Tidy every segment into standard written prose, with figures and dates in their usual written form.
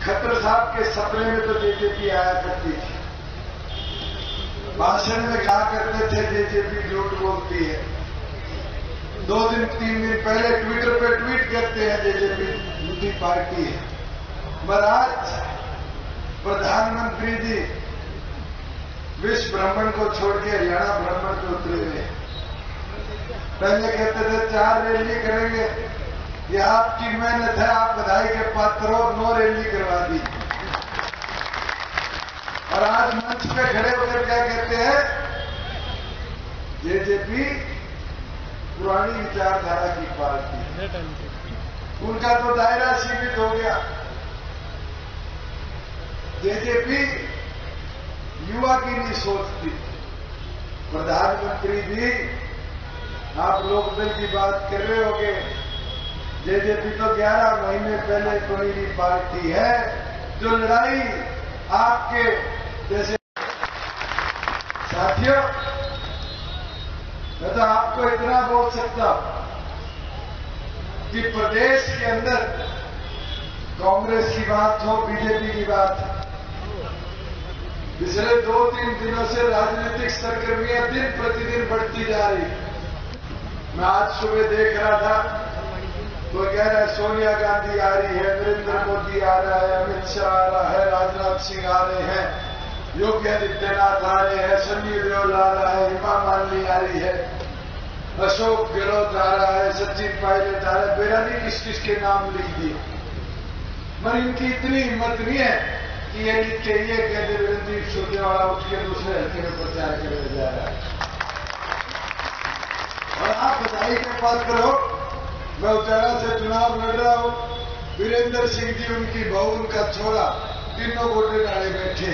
खट्टर साहब के सपने में तो जेजेपी आया करती थी, भाषण में कहा करते थे जेजेपी झूठ बोलती है। 2 दिन 3 दिन पहले ट्विटर पे ट्वीट करते हैं जेजेपी झूठी पार्टी है। मगर आज प्रधानमंत्री जी विश्व भ्रमण को छोड़ के हरियाणा भ्रमण पे उतरे हुए। पहले कहते थे 4 रैली करेंगे, ये आपकी मेहनत है, आप बधाई के पात्र हो, 9 रैली करवा दी। और आज मंच पे खड़े होकर क्या कहते हैं, जेजेपी पुरानी विचारधारा की पार्टी। उनका तो दायरा सीमित हो गया। जेजेपी युवा की नहीं सोचती। प्रधानमंत्री जी, आप लोकदल की बात कर रहे होंगे, जेजेपी तो 11 महीने पहले कोई भी पार्टी है जो लड़ाई आपके जैसे। साथियों, मैं तो आपको इतना बोल सकता हूं कि प्रदेश के अंदर कांग्रेस की बात हो, बीजेपी की बात हो, पिछले 2-3 दिनों से राजनीतिक सरगर्मियां दिन प्रतिदिन बढ़ती जा रही। मैं आज सुबह देख रहा था तो कह रहा है सोनिया गांधी आ रही है, नरेंद्र मोदी आ रहा है, अमित शाह आ रहा है, राजनाथ सिंह आ रहे हैं, योगी आदित्यनाथ आ रहे हैं, सनी देओल आ रहा है, हेमा मालिनी आ रही है, अशोक गहलोत आ रहा है, सचिन पायलट आ रहा है। बेरा नहीं किस किस के नाम लिख दिए। मगर इनकी इतनी हिम्मत नहीं है कि ये लिख के ये कहते रणदीप सुरजेवाला उठ के दूसरे हल्के में प्रचार करने जा रहा है। और आप बधाई के पात्र हो। मैं उचाड़ा से चुनाव लड़ रहा हूं, वीरेंद्र सिंह जी, उनकी बहू, उनका छोरा, तीनों गोटे डाले बैठे।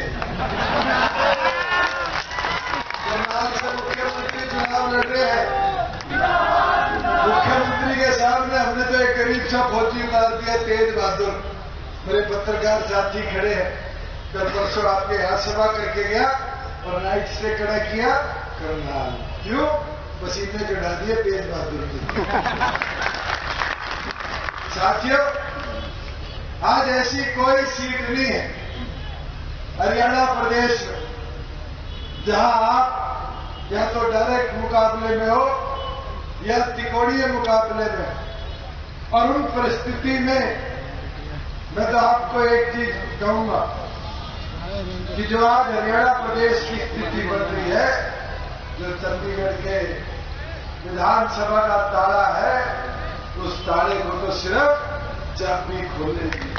करनाल से मुख्यमंत्री चुनाव लड़ रहे हैं। मुख्यमंत्री के सामने हमने तो एक गरीब सा फौजी उतार दिया, तेज बहादुर। मेरे पत्रकार साथी खड़े हैं, कल परसों आपके यहां सभा करके गया और नाइट स्टे खड़ा किया करनाल। क्यों? पसीने चढ़ा दिए तेज बहादुर की। साथियों, आज ऐसी कोई सीट नहीं है हरियाणा प्रदेश में जहां आप या तो डायरेक्ट मुकाबले में हो या तिकोड़ीय मुकाबले में। और उन परिस्थिति में मैं तो आपको एक चीज कहूंगा कि जो आज हरियाणा प्रदेश की स्थिति बन रही है, जो चंडीगढ़ के विधानसभा का ताला है, उस ताले को तो सिर्फ चाबी खोलेगी।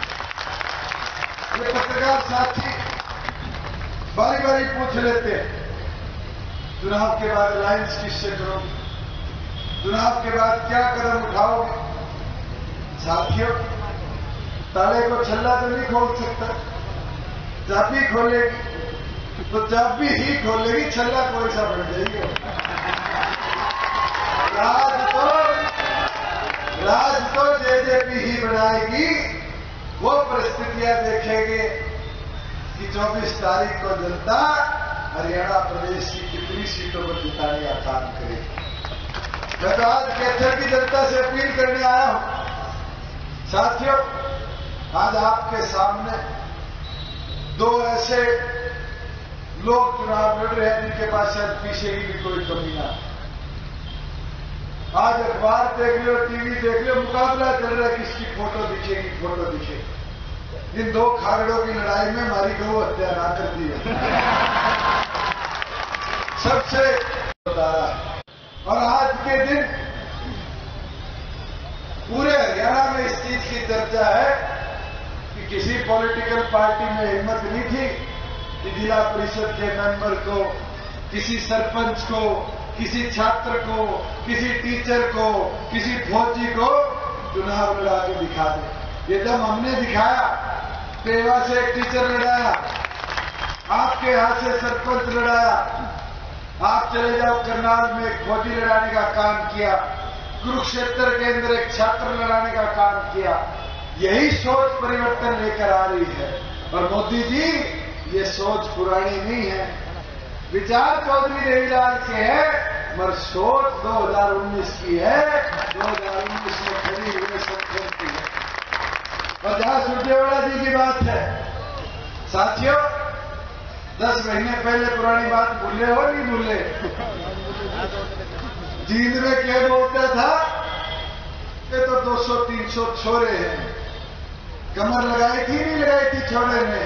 ये पत्रकार साथी बारी बारी पूछ लेते हैं, चुनाव के बाद अलायंस किससे करोगे, चुनाव के बाद क्या कदम उठाओगे। साथियों, ताले को छल्ला तो नहीं खोल सकता, चाबी खोलेगी तो चाबी ही खोलेगी, छल्ला कोई सा बन जाएगी। राज तो जेजेपी ही बनाएगी। वो परिस्थितियां देखेंगे कि 24 तारीख को जनता हरियाणा प्रदेश की कितनी सीटों पर जिताने का काम करेगी। मैं तो आज कैथल की जनता से अपील करने आया हूं। साथियों, आज आपके सामने 2 ऐसे लोग चुनाव लड़ रहे हैं जिनके पास शायद पीछे की भी कोई कमी ना। आज अखबार देख लो, टीवी देख लो, मुकाबला चल रहा है किसकी फोटो दिखेगी, फोटो दिखेगी। इन 2 खागड़ों की लड़ाई में हमारी गौ हत्या ना कर दी है। सबसे बता रहा है। और आज के दिन पूरे हरियाणा में इस चीज की चर्चा है कि किसी पॉलिटिकल पार्टी में हिम्मत नहीं थी कि जिला परिषद के मेंबर को, किसी सरपंच को, किसी छात्र को, किसी टीचर को, किसी फौजी को चुनाव लड़ा के दिखा दे। ये दम हमने दिखाया। पेवा से एक टीचर लड़ाया, आपके यहां से सरपंच लड़ाया, आप चले जाओ करनाल में एक फौजी लड़ाने का काम किया, कुरुक्षेत्र के अंदर एक छात्र लड़ाने का काम किया। यही सोच परिवर्तन लेकर आ रही है। और मोदी जी, ये सोच पुरानी नहीं है, विचार चौधरी देवीलाल के है, मगर सोच 2019 की है, 2019 में खड़ी हुए संकल्प की है। और जहां सुरजेवाला जी की बात है, साथियों 10 महीने पहले पुरानी बात भूले हो नहीं भूले? जींद में क्या बोलता था? ये तो 200-300 छोरे हैं। कमर लगाई थी नहीं लगाई थी छोरे ने?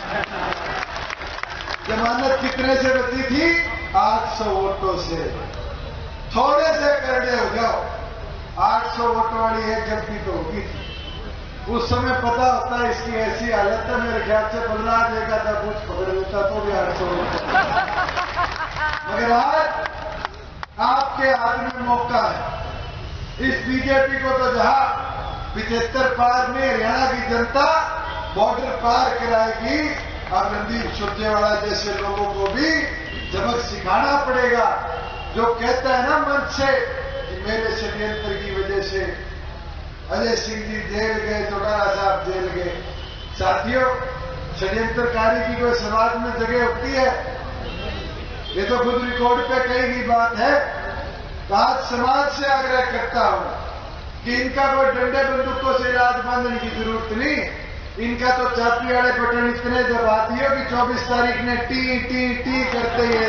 जमानत कितने से बची थी? 800 वोटों से। थोड़े से करड़े हो जाओ, 800 वोटों वाली एक गलती तो होगी थी। उस समय पता होता है इसकी ऐसी हालत है, मेरे ख्याल से 15 देगा था, कुछ पकड़ लेता तो भी 800 वोट। मगर आज आपके हाथ में मौका है। इस बीजेपी को तो जहां 75 पार में हरियाणा की जनता बॉर्डर पार कराएगी, अब रणदीप सुरजेवाला जैसे लोगों को भी सबक सिखाना पड़ेगा। जो कहता है ना मन से कि मेरे षड्यंत्र की वजह से अजय सिंह जी जेल गए, चौटाला साहब जेल गए। साथियों, षड्यंत्रकारी की कोई समाज में जगह होती है? ये तो खुद रिकॉर्ड पे कही गई बात है। तो आज समाज से आग्रह करता हूं कि इनका कोई डंडे बंदूकों से इलाज बांधने की जरूरत नहीं। इनका तो चापी वाले बटन इतने दबा दिए कि 24 तारीख ने टी टी टी करते ही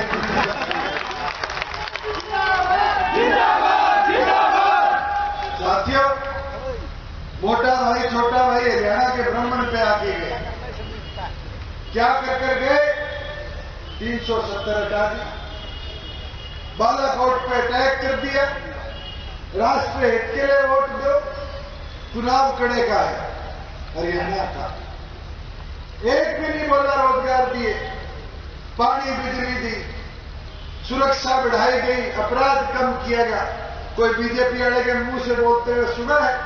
साथियों, मोटा भाई छोटा भाई हरियाणा के भ्रमण पे आके गए। क्या कर गए? 370 हटा दिया, बालाकोट पे अटैक कर दिया, राष्ट्रीय हित के लिए वोट दो। चुनाव कड़े का है हरियाणा का, एक भी नहीं बोला रोजगार दिए, पानी बिजली दी, सुरक्षा बढ़ाई गई, अपराध कम किया गया। कोई बीजेपी वाले के मुंह से बोलते हुए सुना है?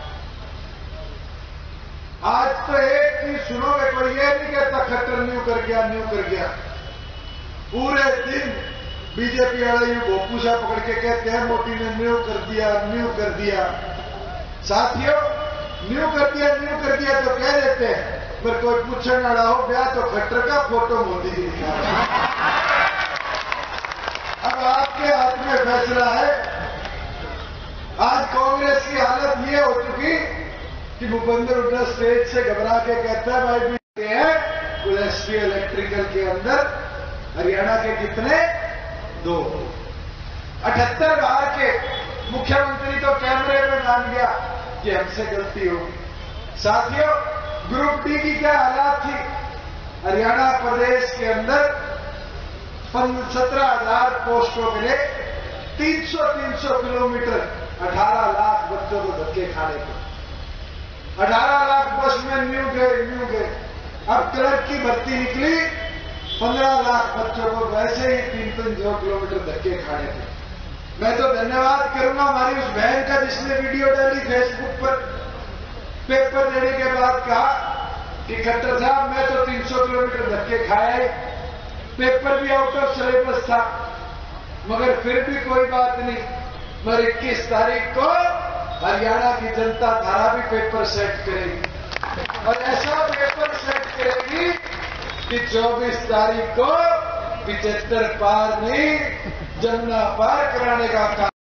आज तो एक चीज सुनोगे, कोई ये नहीं कहता खट्टर न्यू कर गया। पूरे दिन बीजेपी वाले यूं भोपूसा पकड़ के कहते हैं मोदी ने न्यू कर दिया। साथियों, न्यू कर दिया तो कह देते हैं, पर कोई पूछने वाला हो गया तो खट्टर का फोटो मोदी जी दिखा। अब आपके हाथ में फैसला है। आज कांग्रेस की हालत ये हो चुकी कि भूपेंद्र हुड्डा स्टेज से घबरा के कहता है भाई भी हैं एसपी इलेक्ट्रिकल के अंदर हरियाणा के कितने? 2। 78 बार के मुख्यमंत्री तो कैमरे में मान गया कि हमसे गलती होगी। साथियों, ग्रुप डी की क्या हालात थी? हरियाणा प्रदेश के अंदर 17,000 पोस्टों के लिए 300 किलोमीटर 18 लाख बच्चों को धक्के खाने को। 18 लाख बस में न्यू गए। अब क्लर्क की भर्ती निकली, 15 लाख बच्चों को वैसे ही 300 किलोमीटर धक्के खाने थे। मैं तो धन्यवाद करूंगा हमारी उस बहन का जिसने वीडियो डाली फेसबुक पर। पेपर देने के बाद कहा कि खट्टर साहब मैं तो 300 किलोमीटर धक्के खाए, पेपर भी आउट ऑफ सिलेबस था, मगर फिर भी कोई बात नहीं। मगर 21 तारीख को हरियाणा की जनता धारा भी पेपर सेट करेगी, और ऐसा पेपर सेट करेगी कि 24 तारीख को 75 पार नहीं, जमुना पार कराने का काम